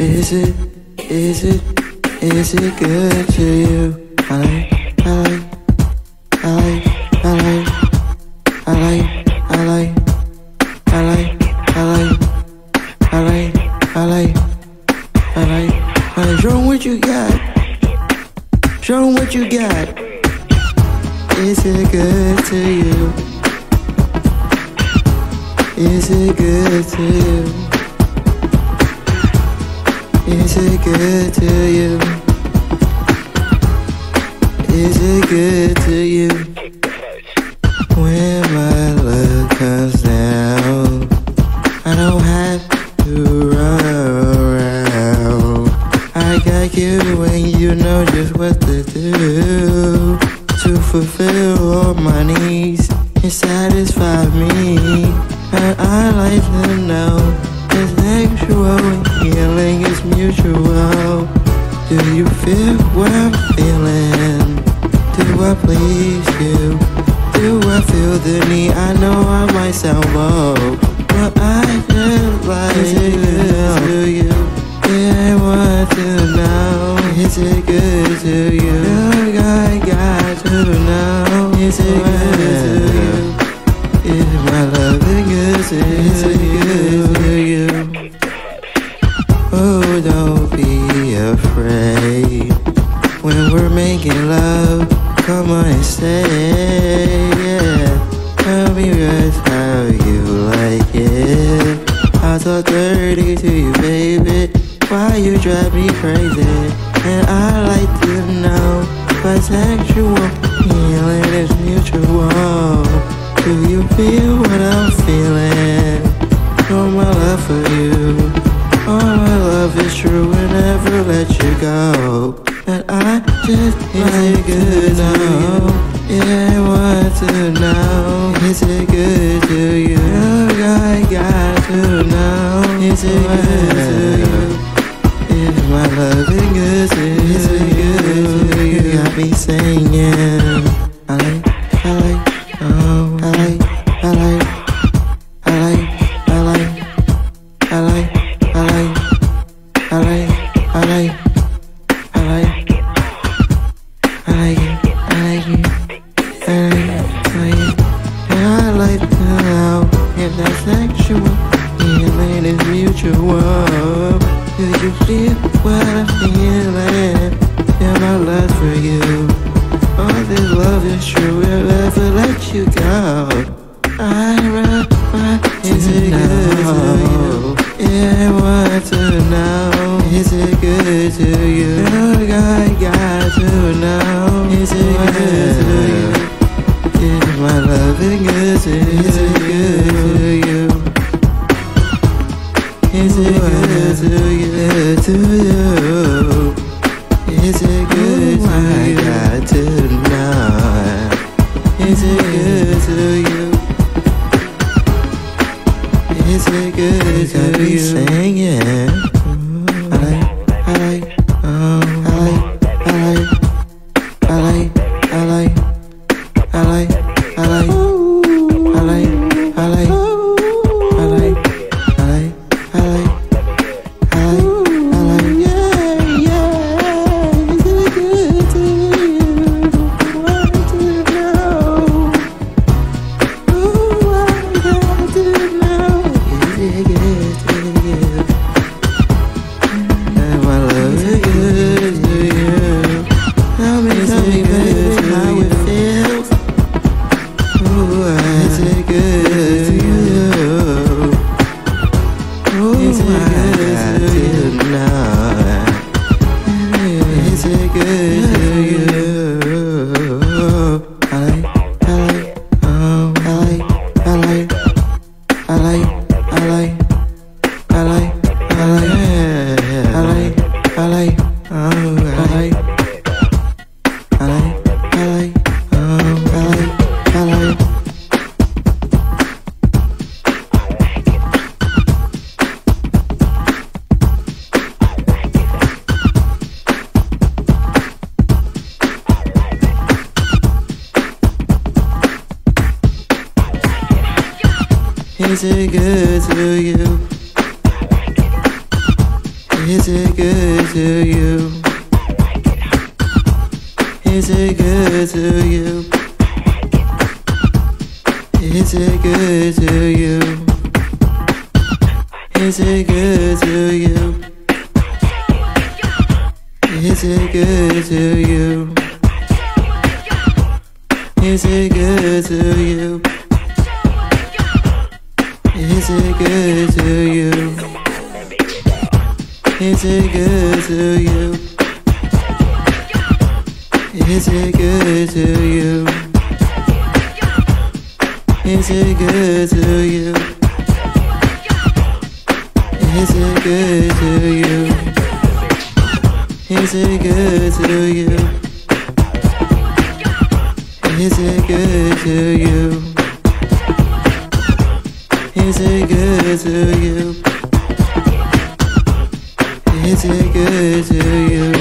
Is it, is it, is it good to you? I like, I like, I like, I like, I like, I like, I like, I like, I like, I like, I like. Show 'em what you got. Show 'em what you got. Is it good to you? Is it good to you? Is it good to you? Is it good to you? When my love comes down, I don't have to run around. I got you and you know just what to do to fulfill all my needs and satisfy me. And I like to know it's sexual and healing is mutual. Do you feel what I'm feeling? Do I please you? Do I feel the need? I know I might sound bold, but I just like to you. Yeah, I want to know, is it good to you? I got to know, is it good to you? Is my loving good? Is it good to you? Oh, don't be afraid when we're making love. Come on and say, yeah. Tell me just how you like it. I'll talk dirty to you, baby. Why you drive me crazy? And I like to know why sexual healing is mutual. Do you feel what I'm feeling? Show my love for you. All my love is true and never let you go. And I just like good to know. Yeah, I want to know. Is it good to you? I got to know. Is it good to you? Is my loving good? Is it good to you? Got me singing. I like, oh, I like, I like, I like, I like, I like, I like, I like, I like, I like, I like it, I like it, I like it, I like it. And I like to know if that sexual healing is mutual. Do you feel what I'm feeling? Yeah, my love for you. All this love is true, we'll never let you go. I run my is it good to you? Yeah, I want to know. Is it good to you? I got to know. Is it good to you? Is my loving good? Is it good to you? Is it good to you? To you? Is it good to you? I got to know. Is it good to you? Is it good to you? Singing. I like, oh, I like, I like, I like, I like, I like, I like, I like, I like, I like, I like, I like, yeah, yeah. Is it good to you? I want to know. Ooh, I got to know. Is it good to you? And my love is good to you. Tell me, baby, how it feels. Ooh, is it good to you? Ooh, is it good to know? Is it good to you? I like, oh, I like, I like, I like, I like, I like, I like, I like, oh, I like, I like, I like, oh, I like, I like. Is it good to you? Is it good to you? Is it good to you? Is it good to you? Is it good to you? Is it good to you? Is it good to you? Is it good to you? Is it good to you? Is it good to you? Is it good to you? Is it good to you? Is it good to you? Is it good to you? Is it good to you? Is it good to you?